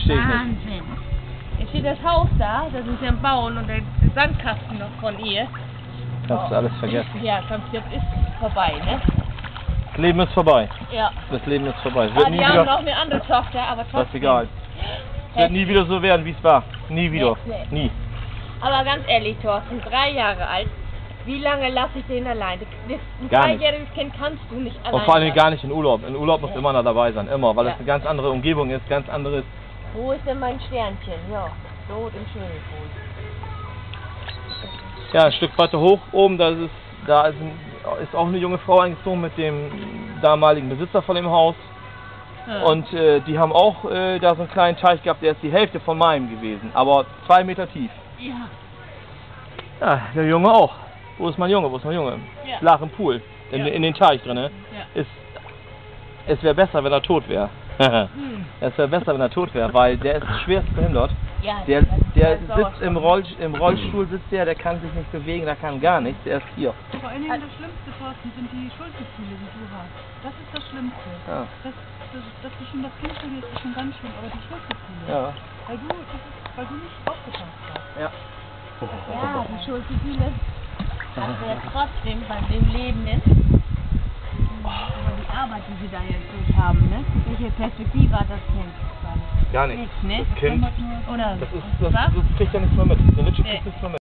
verstehe ich nicht. Wahnsinn. Jetzt steht das Haus da, das ist ja ein Bauen und der Sandkasten noch von ihr. Kannst du alles vergessen. Ja, kannst du, ist vorbei, ne? Das Leben ist vorbei. Ja. Das Leben ist vorbei. Es wird nie Die haben wieder, noch eine andere Tochter, aber das trotzdem. ist egal. Es wird nie wieder so werden, wie es war. Nie wieder. Nee. Nie. Aber ganz ehrlich, Thorsten, 3 Jahre alt, wie lange lasse ich den allein? Ein Gar nicht. 3-jähriges Kind kannst du nicht allein Und vor allem lassen. gar nicht in Urlaub. In Urlaub muss immer einer dabei sein. Immer. Weil Ja. es eine ganz andere Umgebung ist, ganz anderes. Wo ist denn mein Sternchen? Ja, dort im Swimmingpool. Ja, ein Stück weiter hoch oben, da ist auch eine junge Frau eingezogen mit dem damaligen Besitzer von dem Haus. Ja. Und die haben auch da so einen kleinen Teich gehabt, der ist die Hälfte von meinem gewesen, aber 2 Meter tief. Ja. Ja, der Junge auch. Wo ist mein Junge? Wo ist mein Junge? Ja. Lag im Pool, in den Teich drin. Ja. Es wäre besser, wenn er tot wäre. Es wäre besser, wenn er tot wäre, weil der ist schwerst behindert. Ja, Der das ist sitzt im Rollstuhl, sitzt der kann sich nicht bewegen, der kann gar nichts, der ist hier. Vor allen Dingen das Schlimmste, Thorsten, sind die Schuldgefühle, die du hast. Das ist das Schlimmste. Ja. Dass du schon das Kind verlierst, ist schon ganz schlimm, aber die Schuldgefühle. Ja. Weil du nicht aufgepasst hast. Ja. Ja, die Schuldgefühle hast du ja trotzdem bei dem Lebenden. Aber die Arbeit, die sie da jetzt durchhaben, ne? Welche Perspektive hat das Kind? Gar nichts. Nichts, ne? Das Kind, Oder das kriegt ja nichts mehr mit. Der Litsche kriegt nichts mehr mit.